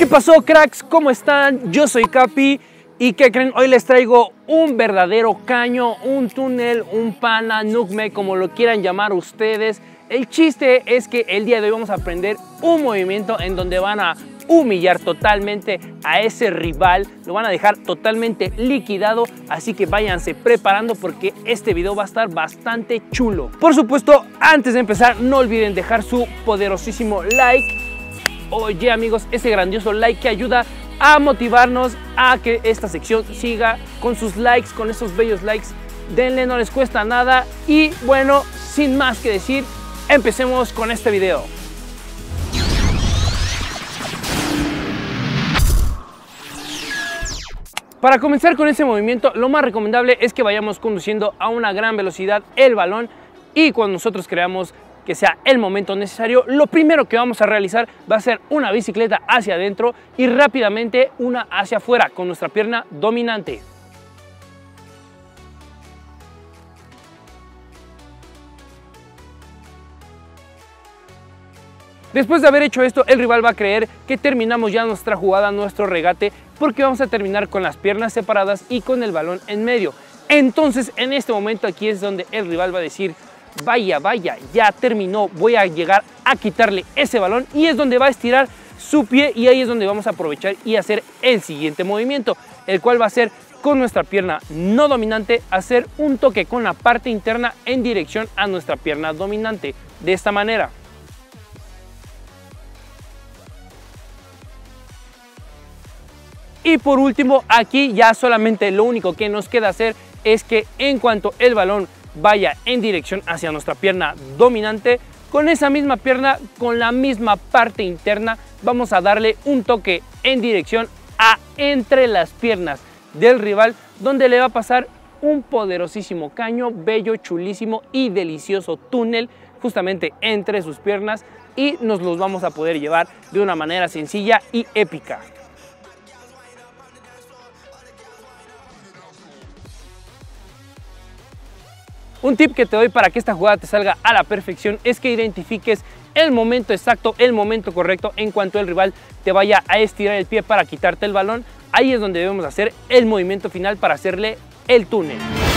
pasó, cracks? ¿Cómo están? Yo soy Capi y ¿qué creen? Hoy les traigo un verdadero caño, un túnel, un pana, nutmeg, como lo quieran llamar ustedes. El chiste es que el día de hoy vamos a aprender un movimiento en donde van a humillar totalmente a ese rival, lo van a dejar totalmente liquidado, así que váyanse preparando porque este video va a estar bastante chulo. Por supuesto, antes de empezar, no olviden dejar su poderosísimo like. Oye amigos, ese grandioso like que ayuda a motivarnos a que esta sección siga con sus likes, con esos bellos likes. Denle, no les cuesta nada. Y bueno, sin más que decir, empecemos con este video. Para comenzar con ese movimiento, lo más recomendable es que vayamos conduciendo a una gran velocidad el balón, y cuando nosotros creamos que sea el momento necesario, lo primero que vamos a realizar va a ser una bicicleta hacia adentro y rápidamente una hacia afuera con nuestra pierna dominante. Después de haber hecho esto, el rival va a creer que terminamos ya nuestra jugada, nuestro regate, porque vamos a terminar con las piernas separadas y con el balón en medio. Entonces, en este momento aquí es donde el rival va a decir: vaya, ya terminó, voy a llegar a quitarle ese balón, y es donde va a estirar su pie, y ahí es donde vamos a aprovechar y hacer el siguiente movimiento, el cual va a ser con nuestra pierna no dominante, hacer un toque con la parte interna en dirección a nuestra pierna dominante, de esta manera. Y por último, aquí ya solamente lo único que nos queda hacer es que en cuanto el balón vaya en dirección hacia nuestra pierna dominante, con esa misma pierna, con la misma parte interna, vamos a darle un toque en dirección a entre las piernas del rival, donde le va a pasar un poderosísimo caño, bello, chulísimo y delicioso túnel justamente entre sus piernas, y nos los vamos a poder llevar de una manera sencilla y épica. Un tip que te doy para que esta jugada te salga a la perfección es que identifiques el momento exacto, el momento correcto en cuanto el rival te vaya a estirar el pie para quitarte el balón. Ahí es donde debemos hacer el movimiento final para hacerle el túnel.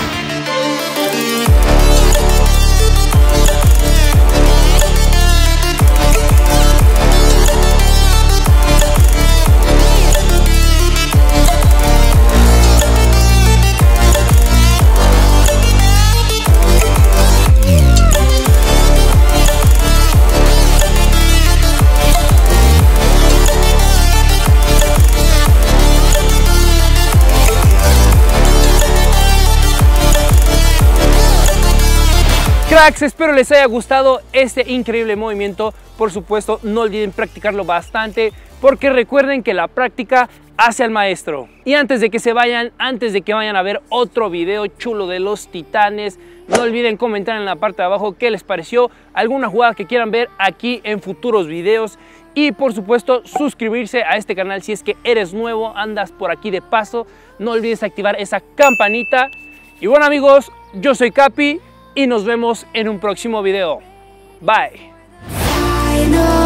Cracks, espero les haya gustado este increíble movimiento. Por supuesto, no olviden practicarlo bastante, porque recuerden que la práctica hace al maestro. Y antes de que se vayan, antes de que vayan a ver otro video chulo de los Titanes, no olviden comentar en la parte de abajo qué les pareció, alguna jugada que quieran ver aquí en futuros videos. Y por supuesto, suscribirse a este canal si es que eres nuevo, andas por aquí de paso. No olvides activar esa campanita. Y bueno amigos, yo soy Capi y nos vemos en un próximo video. Bye.